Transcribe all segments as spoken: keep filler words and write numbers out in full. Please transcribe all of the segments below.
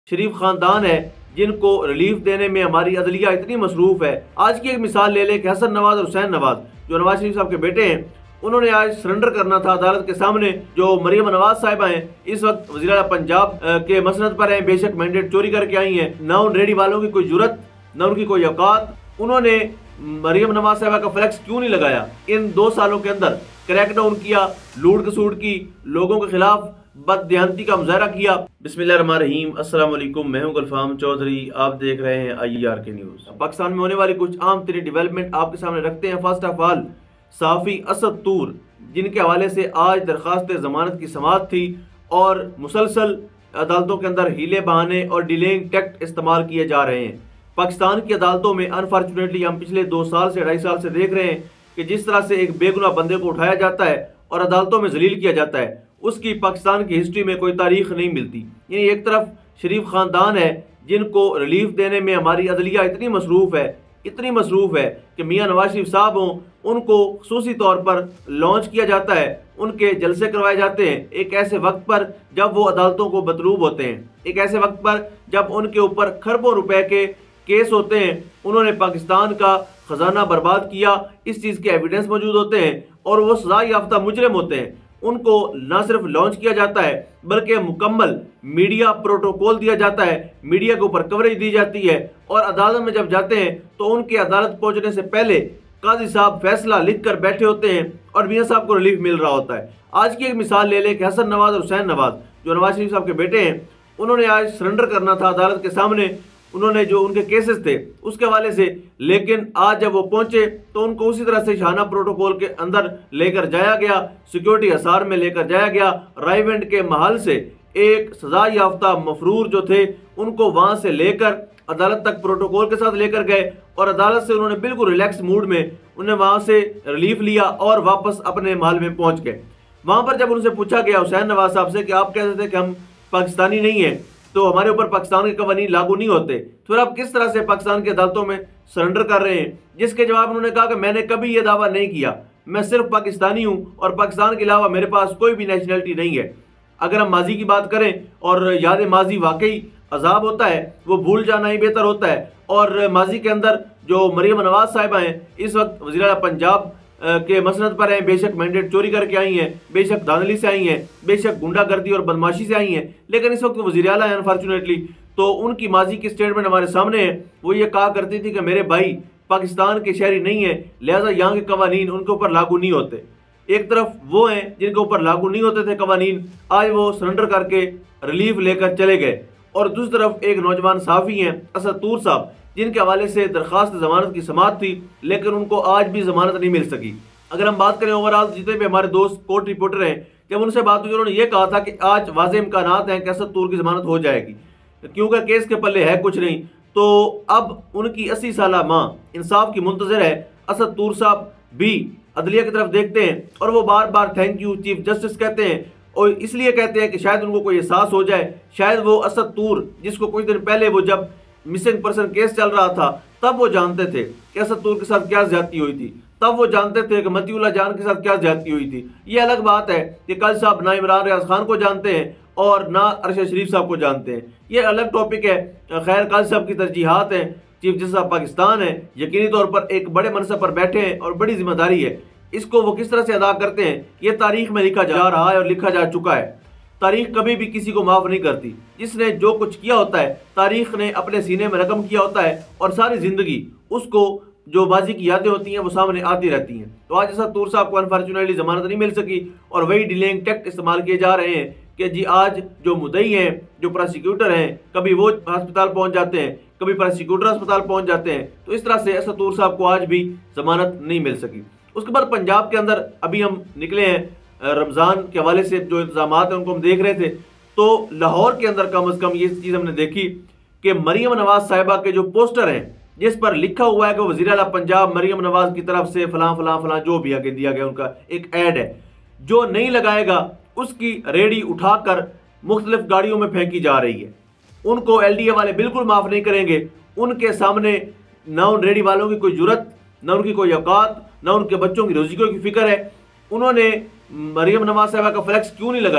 शरीफ खानदान है जिनको रिलीफ देने में हमारी अदलिया इतनी मसरूफ है। आज की एक मिसाल ले लें कि हसन नवाज और हुसैन नवाज जो नवाज शरीफ साहब के बेटे हैं, उन्होंने आज सरेंडर करना था अदालत के सामने। जो मरियम नवाज साहिबा हैं इस वक्त वज़ीर आला पंजाब के मसनद पर हैं, बेशक मैंडेट चोरी करके आई हैं, न उन रेडी वालों की कोई जुरत न उनकी कोई औकात। उन्होंने मरियम नवाज साहिबा का फ्लैक्स क्यों नहीं लगाया? इन दो सालों के अंदर क्रैकडाउन किया, लूट खसूट की, लोगों के खिलाफ बददियानती का मुजाहरा किया। बिस्मिल्लाहिर्रहमानिर्रहीम, अस्सलाम वालेकुम, मैं हूं गुलफाम चौधरी, आप देख रहे हैं I R K news. Pakistan में होने वाली कुछ आम तरीन डेवलपमेंट आपके सामने रखते हैं। फर्स्ट ऑफ ऑल, सहाफ़ी असद तूर जिनके हवाले से आज दरख्वास्त ज़मानत की समाअत थी और मुसलसल अदालतों के अंदर हीले बहाने और डिलेइंग टैक्ट इस्तेमाल किए जा रहे हैं। पाकिस्तान की अदालतों में अनफॉर्चुनेटली हम पिछले दो साल से ढाई साल से देख रहे हैं कि जिस तरह से एक बेगुनाह बंदे को उठाया जाता है और अदालतों में जलील किया जाता है, उसकी पाकिस्तान की हिस्ट्री में कोई तारीख नहीं मिलती। यानी एक तरफ शरीफ खानदान है जिनको रिलीफ देने में हमारी अदलिया इतनी मसरूफ़ है इतनी मसरूफ़ है कि मियाँ नवाज शरीफ साहब हों, उनको खुसूसी तौर पर लॉन्च किया जाता है, उनके जलसे करवाए जाते हैं एक ऐसे वक्त पर जब वो अदालतों को मतलूब होते हैं, एक ऐसे वक्त पर जब उनके ऊपर खरबों रुपए के केस होते हैं। उन्होंने पाकिस्तान का खजाना बर्बाद किया, इस चीज़ के एविडेंस मौजूद होते हैं और वो सजा याफ्ता मुजरिम होते हैं। उनको न सिर्फ लॉन्च किया जाता है बल्कि मुकम्मल मीडिया प्रोटोकॉल दिया जाता है, मीडिया के ऊपर कवरेज दी जाती है और अदालत में जब जाते हैं तो उनके अदालत पहुंचने से पहले काजी साहब फैसला लिख कर बैठे होते हैं और मियाँ साहब को रिलीफ मिल रहा होता है। आज की एक मिसाल ले लें कि हसन नवाज और हुसैन नवाज जो नवाज शरीफ साहब के बेटे हैं, उन्होंने आज सरेंडर करना था अदालत के सामने, उन्होंने जो उनके केसेस थे उसके हवाले से, लेकिन आज जब वो पहुंचे तो उनको उसी तरह से शाना प्रोटोकॉल के अंदर लेकर जाया गया, सिक्योरिटी हसार में लेकर जाया गया। रायवेंड के महल से एक सजा याफ्ता मफरूर जो थे उनको वहां से लेकर अदालत तक प्रोटोकॉल के साथ लेकर गए और अदालत से उन्होंने बिल्कुल रिलैक्स मूड में उन्हें वहां से रिलीफ लिया और वापस अपने महल में पहुंच गए। वहां पर जब उनसे पूछा गया हुसैन नवाज साहब से कि आप कहते थे कि हम पाकिस्तानी नहीं हैं तो हमारे ऊपर पाकिस्तान के कवानीन लागू नहीं होते, फिर आप किस तरह से पाकिस्तान की अदालतों में सरेंडर कर रहे हैं? जिसके जवाब उन्होंने कहा कि मैंने कभी ये दावा नहीं किया, मैं सिर्फ पाकिस्तानी हूं और पाकिस्तान के अलावा मेरे पास कोई भी नेशनलिटी नहीं है। अगर हम माजी की बात करें और याद माजी वाकई अजाब होता है, वो भूल जाना ही बेहतर होता है। और माजी के अंदर जो मरियम नवाज साहिबा हैं इस वक्त वज़ीर आला पंजाब के मसनद पर हैं, बेशक मैंडेट चोरी करके आई हैं, बेशक धांधली से आई हैं, बेशक गुंडागर्दी और बदमाशी से आई हैं, लेकिन इस वक्त वज़ीर आला हैं अनफॉर्चुनेटली। तो उनकी माजी की स्टेटमेंट हमारे सामने है। वो ये कहा करती थी कि मेरे भाई पाकिस्तान के शहरी नहीं है, लिहाजा यहाँ के कवानीन उनके ऊपर लागू नहीं होते। एक तरफ वो हैं जिनके ऊपर लागू नहीं होते थे कवानीन, आज वो सरेंडर करके रिलीफ लेकर चले गए, और दूसरी तरफ एक नौजवान सहाफ़ी हैं असद तूर साहब जिनके हवाले से दरख्वास्त ज़मानत की समाअत थी लेकिन उनको आज भी ज़मानत नहीं मिल सकी। अगर हम बात करें ओवरऑल जितने भी हमारे दोस्त कोर्ट रिपोर्टर हैं, जब उनसे बात हुई उन्होंने ये कहा था कि आज वाज़े इम्कानात हैं कि असद तूर की ज़मानत हो जाएगी क्योंकि केस के पल्ले है कुछ नहीं। तो अब उनकी अस्सी साला माँ इंसाफ की मुंतज़िर है। असद तूर साहब भी अदलिया की तरफ देखते हैं और वो बार बार थैंक यू चीफ जस्टिस कहते हैं और इसलिए कहते हैं कि शायद उनको कोई एहसास हो जाए, शायद वो असद तूर जिसको कुछ दिन पहले वो जब मिसिंग पर्सन केस चल रहा था तब वो जानते थे कि असद तूर के साथ क्या ज्यादती हुई थी, तब वो जानते थे कि मतीउल्लाह जान के साथ क्या ज्यादती हुई थी। ये अलग बात है कि कल साहब ना इमरान रियाज खान को जानते हैं और ना अरशद शरीफ साहब को जानते हैं, ये अलग टॉपिक है। खैर, कल साहब की तरजीहात हैं, चीफ जस्टिस साहब पाकिस्तान है, यकीनी तौर पर एक बड़े मनसब पर बैठे हैं और बड़ी जिम्मेदारी है, इसको वो किस तरह से अदा करते हैं ये तारीख में लिखा जा रहा है और लिखा जा चुका है। तारीख कभी भी किसी को माफ़ नहीं करती। जिसने जो कुछ किया होता है तारीख ने अपने सीने में रकम किया होता है और सारी ज़िंदगी उसको जो माजी की यादें होती हैं वो सामने आती रहती हैं। तो आज असद तूर साहब को अनफॉर्चुनेटली ज़मानत नहीं मिल सकी और वही डिलेइंग टैक्ट इस्तेमाल किए जा रहे हैं कि जी आज जो मुद्दई हैं, जो प्रोसिक्यूटर हैं, कभी वो अस्पताल पहुँच जाते हैं, कभी प्रोसिक्यूटर अस्पताल पहुँच जाते हैं। तो इस तरह से असद तूर साहब को आज भी ज़मानत नहीं मिल सकी। उसके बाद पंजाब के अंदर अभी हम निकले हैं रमज़ान के हवाले से जो इंतजाम हैं उनको हम देख रहे थे, तो लाहौर के अंदर कम अज़ कम ये चीज़ हमने देखी कि मरियम नवाज साहिबा के जो पोस्टर हैं जिस पर लिखा हुआ है कि वज़ीर आला पंजाब मरियम नवाज की तरफ से फलां फलां फलां जो भी आगे दिया गया उनका एक ऐड है, जो नहीं लगाएगा उसकी रेडी उठाकर मुख्तलिफ गाड़ियों में फेंकी जा रही है। उनको एल डी ए वाले बिल्कुल माफ़ नहीं करेंगे। उनके सामने न उन रेडी वालों की कोई जुरत, न उनकी कोई औकात, न उनके बच्चों की रोजी की फिक्र है। उन्होंने मरियम नवाज साहिबा का फ्लैक्स क्यों नहीं लगाया?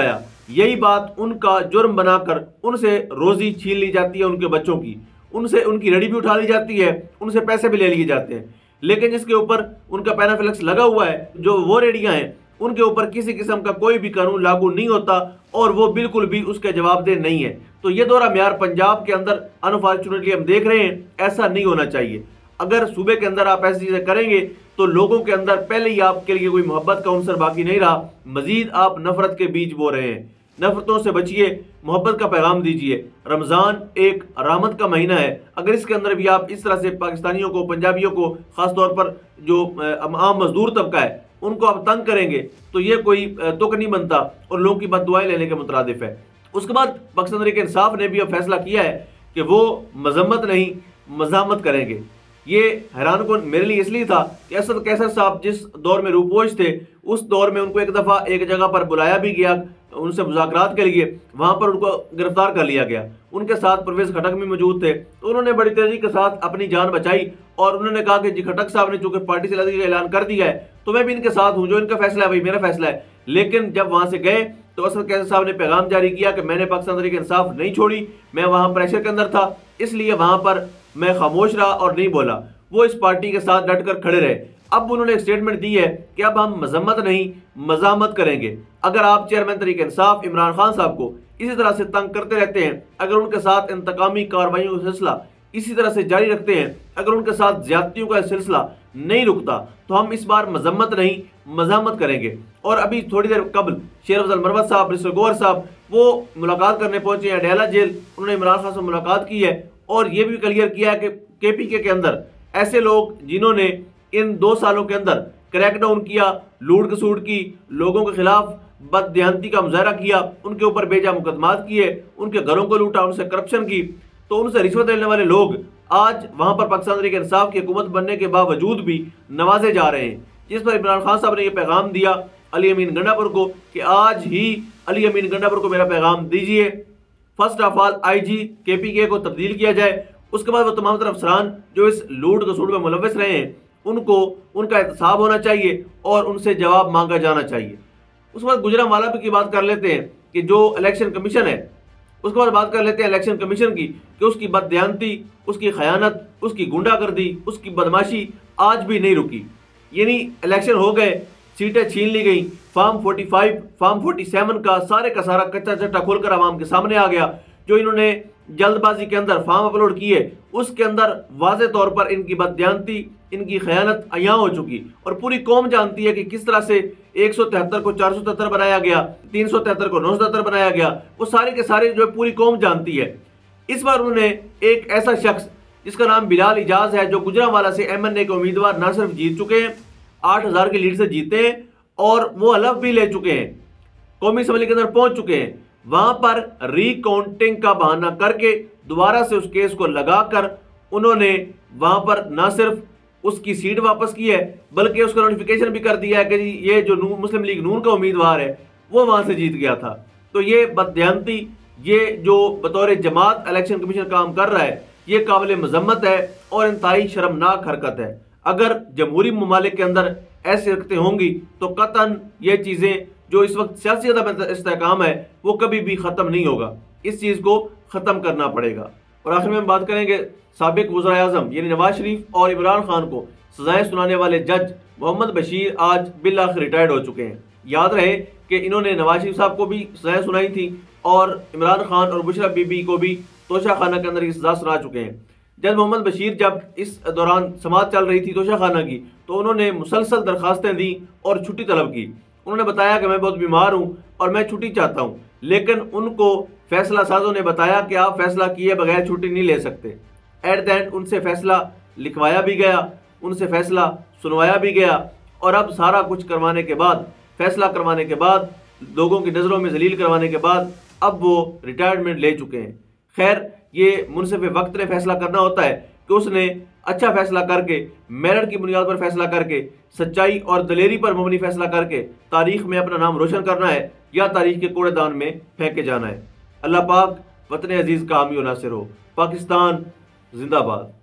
यही बात उनका जुर्म बनाकर उनसे रोजी छीन ली जाती है, उनके बच्चों की, उनसे उनकी रड़ी भी उठा ली जाती है, उनसे पैसे भी ले लिए जाते हैं। लेकिन जिसके ऊपर उनका पैनाफ्लेक्स लगा हुआ है, जो वो रेडियां हैं, उनके ऊपर किसी किस्म का कोई भी कानून लागू नहीं होता और वो बिल्कुल भी उसके जवाबदेह नहीं है। तो ये दोहरा म्यार पंजाब के अंदर अनफॉर्चुनेटली हम देख रहे हैं, ऐसा नहीं होना चाहिए। अगर सूबे के अंदर आप ऐसी चीजें करेंगे तो लोगों के अंदर पहले ही आपके लिए कोई मोहब्बत का अंसर बाकी नहीं रहा, मजीद आप नफरत के बीज बो रहे हैं। नफरतों से बचिए, मोहब्बत का पैगाम दीजिए। रमज़ान एक रहमत का महीना है, अगर इसके अंदर भी आप इस तरह से पाकिस्तानियों को, पंजाबियों को, ख़ासतौर पर जो आम मजदूर तबका है, उनको आप तंग करेंगे तो ये कोई तुक नहीं बनता और लोगों की बददुआएं लेने के मुतरादिफ है। उसके बाद पाकिस्तान तहरीक इंसाफ ने भी अब फैसला किया है कि वो मजम्मत नहीं मज़ामत करेंगे। ये हैरान को मेरे लिए इसलिए था कि असद कैसर साहब जिस दौर में रूपोश थे, उस दौर में उनको एक दफ़ा एक जगह पर बुलाया भी गया उनसे मुज़ाकरात के लिए, वहाँ पर उनको गिरफ्तार कर लिया गया। उनके साथ परवेज़ खटक भी मौजूद थे, तो उन्होंने बड़ी तेज़ी के साथ अपनी जान बचाई और उन्होंने कहा कि जी खटक साहब ने चूँकि पार्टी से अलग का ऐलान कर दिया है तो मैं भी इनके साथ हूँ, जो इनका फैसला है वही मेरा फैसला है। लेकिन जब वहाँ से गए तो असद कैसर साहब ने पैगाम जारी किया कि मैंने पाकिस्तान तहरीक इंसाफ नहीं छोड़ी, मैं वहाँ प्रेशर के अंदर था, इसलिए वहाँ पर मैं खामोश रहा और नहीं बोला। वो इस पार्टी के साथ डट कर खड़े रहे। अब उन्होंने एक स्टेटमेंट दी है कि अब हम मजम्मत नहीं मज़ामत करेंगे। अगर आप चेयरमैन तहरीक इंसाफ इमरान खान साहब को इसी तरह से तंग करते रहते हैं, अगर उनके साथ इंतकामी कार्रवाइयों का सिलसिला इसी तरह से जारी रखते हैं, अगर उनके साथ ज्यादतियों का सिलसिला नहीं रुकता, तो हम इस बार मजम्मत नहीं मज़ामत करेंगे। और अभी थोड़ी देर कबल शेर अफजल मरवत साहब, मिस्टर गोवर साहब, वो मुलाकात करने पहुंचे हैं अडयाला जेल। उन्होंने इमरान खान से मुलाकात की है और ये भी क्लियर किया है कि के पी के के अंदर ऐसे लोग जिन्होंने इन दो सालों के अंदर क्रैकडाउन किया, लूट खसूट की, लोगों के खिलाफ बददियानती का मुजाहरा किया, उनके ऊपर बेजा मुकदमात किए, उनके घरों को लूटा, उनसे करप्शन की, तो उनसे रिश्वत लेने वाले लोग आज वहां पर पाकिस्तान तहरीक इंसाफ की हुकूमत बनने के बावजूद भी नवाजे जा रहे हैं। जिस पर इमरान खान साहब ने यह पैगाम दिया अली अमीन गंडापुर को कि आज ही अली अमीन गंडापुर को मेरा पैगाम दीजिए, first of all I G K P के को तब्दील किया जाए। उसके बाद वो तमाम तरफ अफसरान जो इस लूट खसूट में मुलव्वस रहे हैं उनको उनका एहतसाब होना चाहिए और उनसे जवाब मांगा जाना चाहिए। उसके बाद गुजरांवाला की बात कर लेते हैं कि जो इलेक्शन कमीशन है, उसके बाद बात कर लेते हैं इलेक्शन कमीशन की कि उसकी बददियानती, उसकी खयानत, उसकी गुंडागर्दी, उसकी बदमाशी आज भी नहीं रुकी। यानी इलेक्शन हो गए, सीटें छीन ली गई, फार्म पैंतालीस, फार्म सैंतालीस का सारे का सारा कच्चा चट्टा खोलकर आवाम के सामने आ गया। जो इन्होंने जल्दबाजी के अंदर फार्म अपलोड किए उसके अंदर वाज़े तौर पर इनकी बददियानती, इनकी खयानत अयां हो चुकी और पूरी कौम जानती है कि किस तरह से एक सौ तिहत्तर को चार सौ तिहत्तर बनाया गया, तीन सौ तिहत्तर को नौ सौ तिहत्तर बनाया गया। वो सारे के सारे जो पूरी कौम जानती है। इस बार उन्होंने एक ऐसा शख्स जिसका नाम बिलाल इजाज है, जो गुजरांवाला से एम एन ए के उम्मीदवार ना सिर्फ जीत चुके हैं, आठ हजार की लीड से जीते हैं और वो हलफ भी ले चुके हैं, कौमी असम्बली के अंदर पहुंच चुके हैं। वहां पर रिकाउंटिंग का बहाना करके दोबारा से उस केस को लगाकर उन्होंने वहां पर ना सिर्फ उसकी सीट वापस की है बल्कि उसका नोटिफिकेशन भी कर दिया है कि ये जो मुस्लिम लीग नून का उम्मीदवार है वो वहां से जीत गया था। तो ये बददियानती, ये जो बतौर जमात इलेक्शन कमीशन काम कर रहा है, ये काबिल मजम्मत है और इंतहाई शर्मनाक हरकत है। अगर जमहूरी ममालिक के अंदर ऐसी हरकतें होंगी तो कतन ये चीज़ें जो इस वक्त सियासी इस्तेहकाम है वो कभी भी ख़त्म नहीं होगा। इस चीज़ को ख़त्म करना पड़ेगा। और आखिर में हम बात करेंगे साबिक वज़ीर आज़म यानी नवाज शरीफ और इमरान खान को सजाएं सुनाने वाले जज मोहम्मद बशीर आज बिल्लाखिर रिटायर्ड हो चुके हैं। याद रहे कि इन्होंने नवाज शरीफ साहब को भी सजाएं सुनाई थी और इमरान खान और बुशरा बीबी को भी तोशा खाना के अंदर की सजा सुना चुके हैं। जज मोहम्मद बशीर जब इस दौरान समात चल रही थी तोशा खाना की तो उन्होंने मुसलसल दरखास्तें दी और छुट्टी तलब की। उन्होंने बताया कि मैं बहुत बीमार हूं और मैं छुट्टी चाहता हूं, लेकिन उनको फैसला साजों ने बताया कि आप फैसला किए बगैर छुट्टी नहीं ले सकते। एट द एंड उनसे फैसला लिखवाया भी गया, उनसे फैसला सुनवाया भी गया और अब सारा कुछ करवाने के बाद, फैसला करवाने के बाद, लोगों की नज़रों में जलील करवाने के बाद अब वो रिटायरमेंट ले चुके हैं। खैर, ये मुनसिफ वक्त ने फैसला करना होता है कि उसने अच्छा फैसला करके, मेरिट की बुनियाद पर फैसला करके, सच्चाई और दलेरी पर मबनी फैसला करके तारीख में अपना नाम रोशन करना है या तारीख के कूड़ेदान में फेंके जाना है। अल्लाह पाक वतन अजीज़ का हामी और नासिर हो। पाकिस्तान जिंदाबाद।